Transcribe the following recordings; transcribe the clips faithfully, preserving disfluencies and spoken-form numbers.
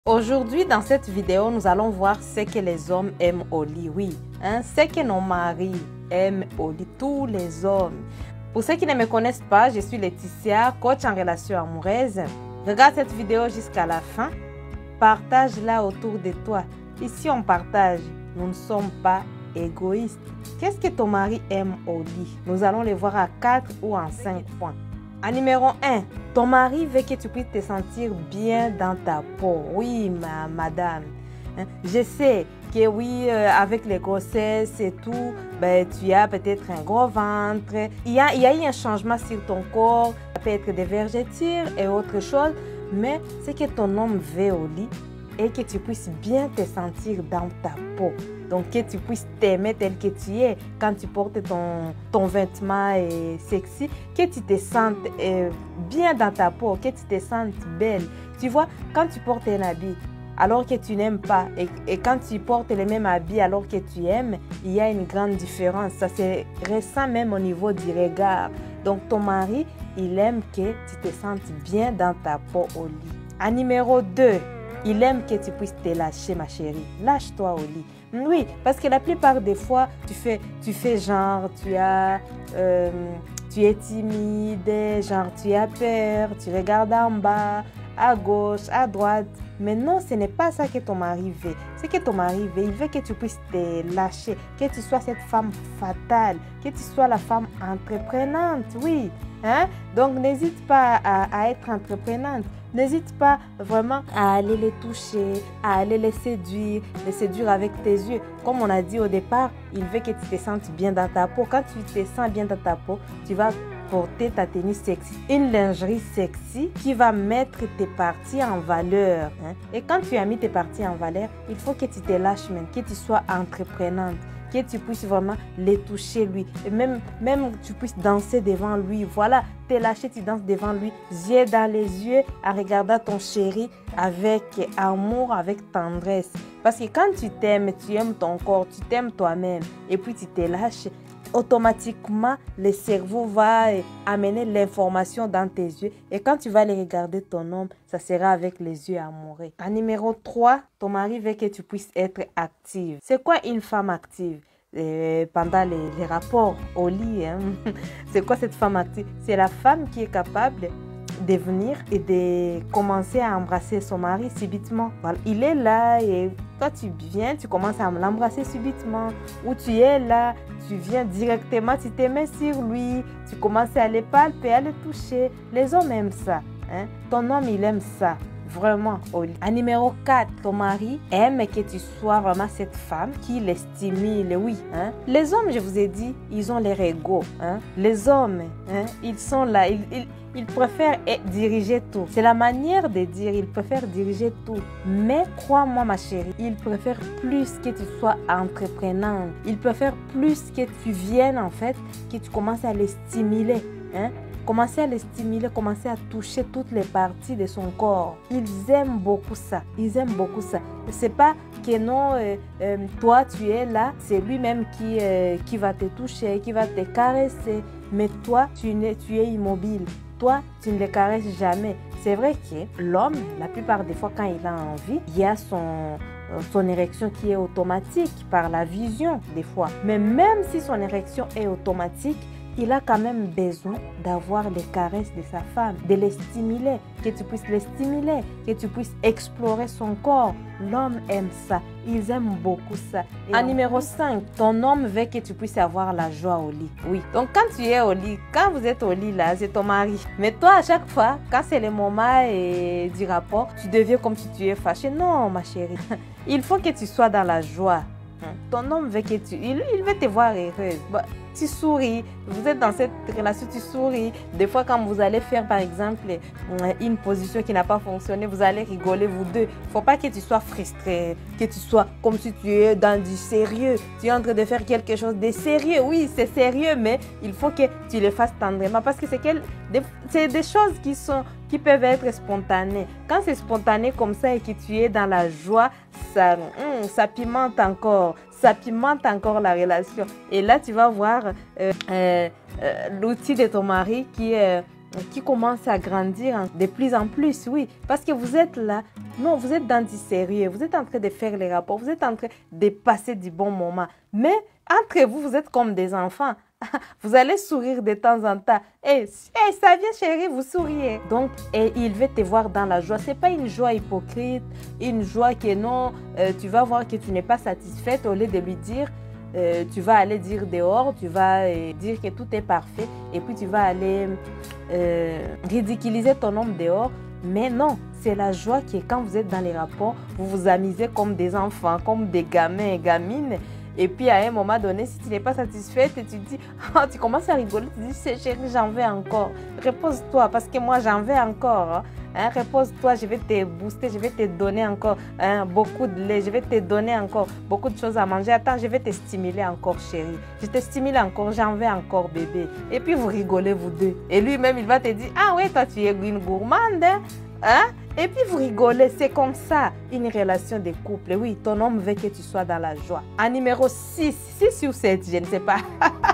Aujourd'hui, dans cette vidéo, nous allons voir ce que les hommes aiment au lit. Oui, hein, ce que nos maris aiment au lit, tous les hommes. Pour ceux qui ne me connaissent pas, je suis Laetitia, coach en relations amoureuses. Regarde cette vidéo jusqu'à la fin. Partage-la autour de toi. Ici, on partage. Nous ne sommes pas égoïstes. Qu'est-ce que ton mari aime au lit? Nous allons les voir à quatre ou en cinq points. En numéro un, ton mari veut que tu puisses te sentir bien dans ta peau. Oui, ma madame. Je sais que oui, euh, avec les grossesses et tout, ben, tu as peut-être un gros ventre. Il y, a, il y a eu un changement sur ton corps. Ça peut être des vergetures et autre chose. Mais c'est que ton homme veut au lit et que tu puisses bien te sentir dans ta peau. Donc, que tu puisses t'aimer tel que tu es. Quand tu portes ton, ton vêtement et sexy, que tu te sentes euh, bien dans ta peau, que tu te sentes belle. Tu vois, quand tu portes un habit alors que tu n'aimes pas et, et quand tu portes le même habit alors que tu aimes, il y a une grande différence. Ça se ressent même au niveau du regard. Donc, ton mari, il aime que tu te sentes bien dans ta peau au lit. En numéro deux, il aime que tu puisses te lâcher, ma chérie. Lâche-toi au lit. Oui, parce que la plupart des fois, tu fais, tu fais genre, tu, as, euh, tu es timide, genre tu as peur, tu regardes en bas, à gauche, à droite. Mais non, ce n'est pas ça que ton mari veut. Ce que ton mari veut, il veut que tu puisses te lâcher, que tu sois cette femme fatale, que tu sois la femme entreprenante, oui. Hein? Donc, n'hésite pas à, à être entreprenante. N'hésite pas vraiment à aller les toucher, à aller les séduire, les séduire avec tes yeux. Comme on a dit au départ, il veut que tu te sentes bien dans ta peau. Quand tu te sens bien dans ta peau, tu vas porter ta tenue sexy, une lingerie sexy qui va mettre tes parties en valeur. Hein? Et quand tu as mis tes parties en valeur, il faut que tu te lâches même, que tu sois entreprenante, que tu puisses vraiment les toucher lui. Et même, même tu puisses danser devant lui. Voilà, te lâcher, tu danses devant lui, yeux dans les yeux, en regardant ton chéri avec amour, avec tendresse. Parce que quand tu t'aimes, tu aimes ton corps, tu t'aimes toi-même et puis tu te lâches, automatiquement, le cerveau va amener l'information dans tes yeux. Et quand tu vas les regarder ton homme, ça sera avec les yeux amoureux. En numéro trois, ton mari veut que tu puisses être active. C'est quoi une femme active? Et pendant les, les rapports au lit, hein? C'est quoi cette femme active? C'est la femme qui est capable de venir et de commencer à embrasser son mari subitement. Voilà. Il est là et toi tu viens, tu commences à l'embrasser subitement. Ou tu es là, tu viens directement, tu te mets sur lui, tu commences à le palper, à le toucher. Les hommes aiment ça. Hein? Ton homme, il aime ça. Vraiment au lit. En numéro quatre, ton mari aime que tu sois vraiment cette femme qui les stimule, oui. Hein? Les hommes, je vous ai dit, ils ont leur ego. Hein? Les hommes, hein, ils sont là, ils, ils, ils préfèrent diriger tout. C'est la manière de dire, ils préfèrent diriger tout. Mais crois-moi ma chérie, ils préfèrent plus que tu sois entreprenante. Ils préfèrent plus que tu viennes en fait, que tu commences à les stimuler. Hein? Commencer à les stimuler, commencer à toucher toutes les parties de son corps. Ils aiment beaucoup ça. Ils aiment beaucoup ça. C'est pas que non, euh, euh, toi tu es là, c'est lui-même qui, euh, qui va te toucher, qui va te caresser. Mais toi, tu, tu es immobile. Toi, tu ne les caresses jamais. C'est vrai que l'homme, la plupart des fois, quand il a envie, il y a son... son érection qui est automatique par la vision des fois. Mais même si son érection est automatique, il a quand même besoin d'avoir les caresses de sa femme, de les stimuler, que tu puisses les stimuler, que tu puisses explorer son corps. L'homme aime ça. Ils aiment beaucoup ça. Et en numéro cinq, ton homme veut que tu puisses avoir la joie au lit. Oui. Donc, quand tu es au lit, quand vous êtes au lit là, c'est ton mari. Mais toi, à chaque fois, quand c'est le moment et du rapport, tu deviens comme si tu es fâché. Non, ma chérie. Il faut que tu sois dans la joie. Ton homme veut que tu... Il, il veut te voir heureuse. Bah, tu souris. Vous êtes dans cette relation, tu souris. Des fois, quand vous allez faire, par exemple, une position qui n'a pas fonctionné, vous allez rigoler, vous deux. Il ne faut pas que tu sois frustré, que tu sois comme si tu es dans du sérieux. Tu es en train de faire quelque chose de sérieux. Oui, c'est sérieux, mais il faut que tu le fasses tendrement. Parce que c'est des, des choses qui, sont, qui peuvent être spontanées. Quand c'est spontané comme ça et que tu es dans la joie, ça, hum, ça pimente encore. Ça pimente encore la relation. Et là, tu vas voir euh, euh, euh, l'outil de ton mari qui est qui commence à grandir de plus en plus, oui. Parce que vous êtes là, non, vous êtes dans du sérieux, vous êtes en train de faire les rapports, vous êtes en train de passer du bon moment. Mais entre vous, vous êtes comme des enfants. Vous allez sourire de temps en temps. Et hey, ça vient chérie, vous souriez. Donc, et il veut te voir dans la joie. Ce n'est pas une joie hypocrite, une joie que non, euh, tu vas voir que tu n'es pas satisfaite. Au lieu de lui dire, euh, tu vas aller dire dehors, tu vas euh, dire que tout est parfait. Et puis tu vas aller euh, ridiculiser ton homme dehors. Mais non, c'est la joie qui est quand vous êtes dans les rapports, vous vous amusez comme des enfants, comme des gamins et gamines. Et puis à un moment donné, si tu n'es pas satisfaite, tu dis, oh, tu commences à rigoler, tu dis, c'est chérie, j'en veux encore. Repose-toi parce que moi j'en veux encore. Hein. Hein, repose-toi, je vais te booster, je vais te donner encore hein, beaucoup de lait, je vais te donner encore beaucoup de choses à manger. Attends, je vais te stimuler encore chérie. Je te stimule encore, j'en veux encore bébé. Et puis vous rigolez vous deux. Et lui-même, il va te dire, ah ouais, toi tu es une gourmande. Hein? Hein? Et puis vous rigolez, c'est comme ça, une relation de couple. Oui, ton homme veut que tu sois dans la joie. En numéro six, six ou sept, je ne sais pas.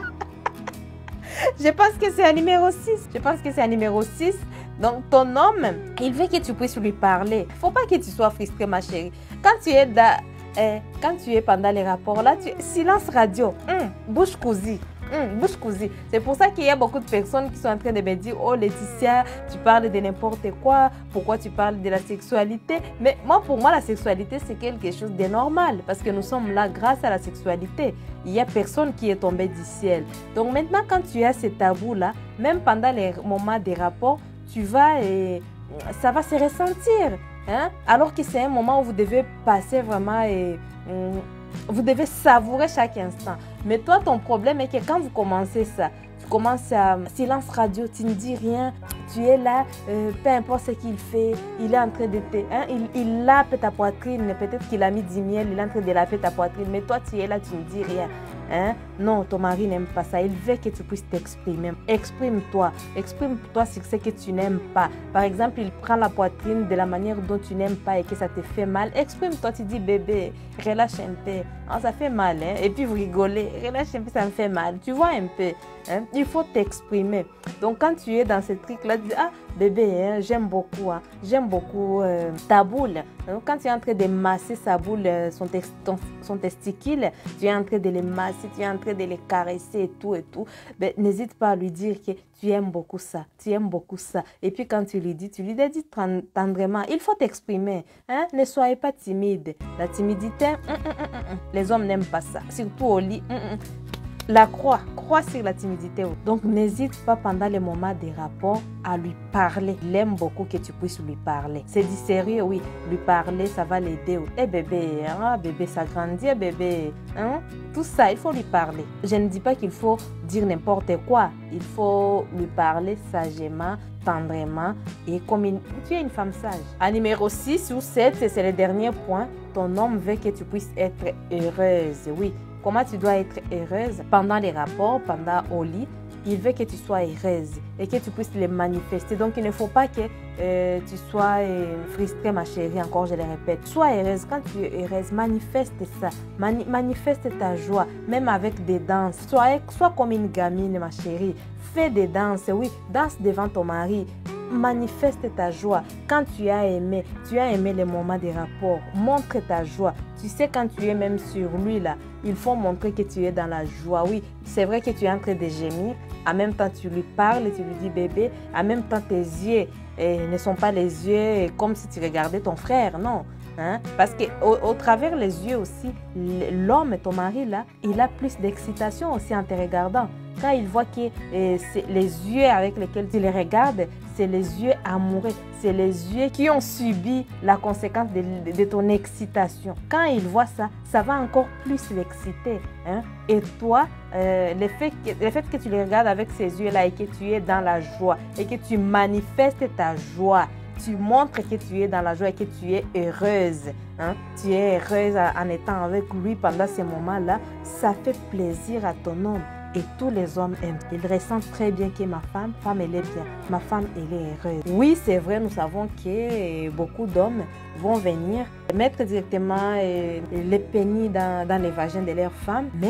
Je pense que c'est un numéro six. Je pense que c'est un numéro six. Donc, ton homme, il veut que tu puisses lui parler. Il ne faut pas que tu sois frustrée, ma chérie. Quand tu es, dans, eh, quand tu es pendant les rapports, là, tu, silence radio, hum, bouche cousue. Hum, bouche cousue. C'est pour ça qu'il y a beaucoup de personnes qui sont en train de me dire « Oh Laetitia, tu parles de n'importe quoi, pourquoi tu parles de la sexualité ?» Mais moi, pour moi, la sexualité, c'est quelque chose de normal parce que nous sommes là grâce à la sexualité. Il n'y a personne qui est tombé du ciel. Donc maintenant, quand tu as ce tabou-là, même pendant les moments des rapports, tu vas et ça va se ressentir. Hein? Alors que c'est un moment où vous devez passer vraiment et... Hum, vous devez savourer chaque instant. Mais toi, ton problème est que quand vous commencez ça, tu commences à silence radio, tu ne dis rien, tu es là, euh, peu importe ce qu'il fait, il est en train de te... Hein, il, il lape ta poitrine, peut-être qu'il a mis du miel, il est en train de laper ta poitrine, mais toi, tu es là, tu ne dis rien. Hein? Non, ton mari n'aime pas ça. Il veut que tu puisses t'exprimer. Exprime-toi. Exprime-toi sur ce que tu n'aimes pas. Par exemple, il prend la poitrine de la manière dont tu n'aimes pas et que ça te fait mal. Exprime-toi. Tu dis, bébé, relâche un peu. Oh, ça fait mal. Hein? Et puis vous rigolez. Relâche un peu, ça me fait mal. Tu vois un peu. Hein? Il faut t'exprimer. Donc, quand tu es dans ce truc-là, tu dis, ah, bébé, hein, j'aime beaucoup. Hein? J'aime beaucoup euh, ta boule. Donc, quand tu es en train de masser sa boule, son, ton, son testicule, tu es en train de les masser, tu es en train de les caresser et tout et tout, ben, n'hésite pas à lui dire que tu aimes beaucoup ça, tu aimes beaucoup ça. Et puis quand tu lui dis, tu lui dis tendrement, il faut t'exprimer. Hein? Ne soyez pas timide. La timidité, hum, hum, hum, hum. Les hommes n'aiment pas ça, surtout au lit. Hum, hum. La croix, croix sur la timidité. Donc, n'hésite pas pendant les moments des rapports à lui parler. Il aime beaucoup que tu puisses lui parler. C'est du sérieux, oui. Lui parler, ça va l'aider. Eh bébé, hein, bébé, ça grandit, bébé. Hein? Tout ça, il faut lui parler. Je ne dis pas qu'il faut dire n'importe quoi. Il faut lui parler sagement, tendrement et comme une... tu es une femme sage. À numéro six ou sept, c'est le dernier point. Ton homme veut que tu puisses être heureuse. Oui. Comment tu dois être heureuse pendant les rapports, pendant au lit. Il veut que tu sois heureuse et que tu puisses les manifester. Donc, il ne faut pas que euh, tu sois euh, frustrée, ma chérie, encore je le répète. Sois heureuse. Quand tu es heureuse, manifeste ça. Mani manifeste ta joie, même avec des danses. Sois, sois comme une gamine, ma chérie. Fais des danses, oui. Danse devant ton mari. Manifeste ta joie. Quand tu as aimé, tu as aimé les moments des rapports. Montre ta joie. Tu sais, quand tu es même sur lui, là, il faut montrer que tu es dans la joie. Oui, c'est vrai que tu es en train de gémir. En même temps, tu lui parles et tu lui dis bébé. En même temps, tes yeux eh, ne sont pas les yeux comme si tu regardais ton frère. Non. Hein? Parce qu'au au travers les yeux aussi, l'homme, ton mari, là, il a plus d'excitation aussi en te regardant. Quand il voit que eh, les yeux avec lesquels tu les regardes, c'est les yeux amoureux, c'est les yeux qui ont subi la conséquence de, de ton excitation. Quand il voit ça, ça va encore plus l'exciter. Hein? Et toi, euh, le, fait que, le fait que tu les regardes avec ces yeux-là et que tu es dans la joie et que tu manifestes ta joie, tu montres que tu es dans la joie et que tu es heureuse. Hein? Tu es heureuse en étant avec lui pendant ces moments-là. Ça fait plaisir à ton homme. Et tous les hommes aiment. Ils ressentent très bien que ma femme, femme elle est bien. Ma femme, elle est heureuse. Oui, c'est vrai, nous savons que beaucoup d'hommes vont venir mettre directement les pénis dans, dans les vagins de leurs femmes. Mais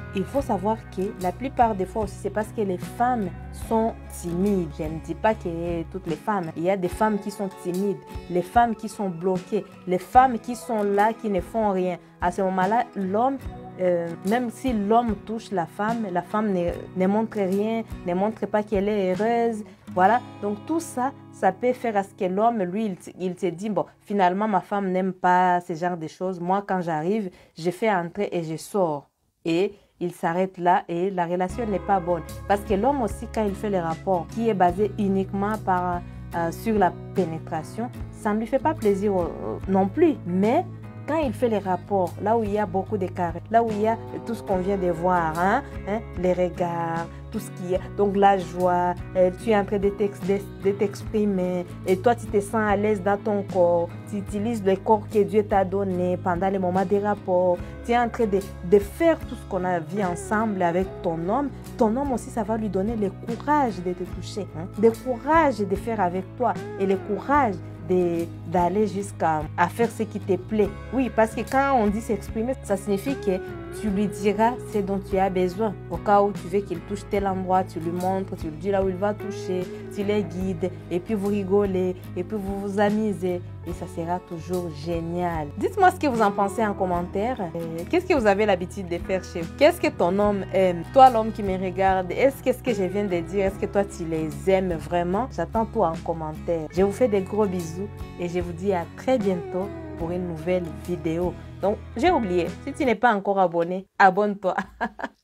il faut savoir que la plupart des fois aussi, c'est parce que les femmes sont timides. Je ne dis pas que toutes les femmes. Il y a des femmes qui sont timides, les femmes qui sont bloquées, les femmes qui sont là, qui ne font rien. À ce moment-là, l'homme, euh, même si l'homme touche la femme, la femme ne, ne montre rien, ne montre pas qu'elle est heureuse. Voilà, donc tout ça, ça peut faire à ce que l'homme, lui, il, il se dit, bon, finalement, ma femme n'aime pas ce genre de choses. Moi, quand j'arrive, je fais entrer et je sors. Et il s'arrête là et la relation n'est pas bonne. Parce que l'homme aussi, quand il fait les rapports, qui est basé uniquement par, euh, sur la pénétration, ça ne lui fait pas plaisir euh, non plus. Mais quand il fait les rapports, là où il y a beaucoup de caresses, là où il y a tout ce qu'on vient de voir, hein, hein, les regards, tout ce qui est, donc la joie, euh, tu es en train de t'exprimer et toi tu te sens à l'aise dans ton corps, tu utilises le corps que Dieu t'a donné pendant les moments des rapports, tu es en train de, de faire tout ce qu'on a vu ensemble avec ton homme, ton homme aussi ça va lui donner le courage de te toucher, hein, le courage de faire avec toi et le courage d'aller jusqu'à à faire ce qui te plaît. Oui, parce que quand on dit s'exprimer, ça signifie que tu lui diras ce dont tu as besoin. Au cas où tu veux qu'il touche tel endroit, tu lui montres, tu lui dis là où il va toucher, tu les guides, et puis vous rigolez, et puis vous vous amusez, et ça sera toujours génial. Dites-moi ce que vous en pensez en commentaire. Qu'est-ce que vous avez l'habitude de faire chez vous? Qu'est-ce que ton homme aime? Toi, l'homme qui me regarde, est-ce que ce que je viens de dire, est-ce que toi, tu les aimes vraiment? J'attends tout en commentaire. Je vous fais des gros bisous et je vous dis à très bientôt pour une nouvelle vidéo. Donc, j'ai oublié, si tu n'es pas encore abonné, abonne-toi.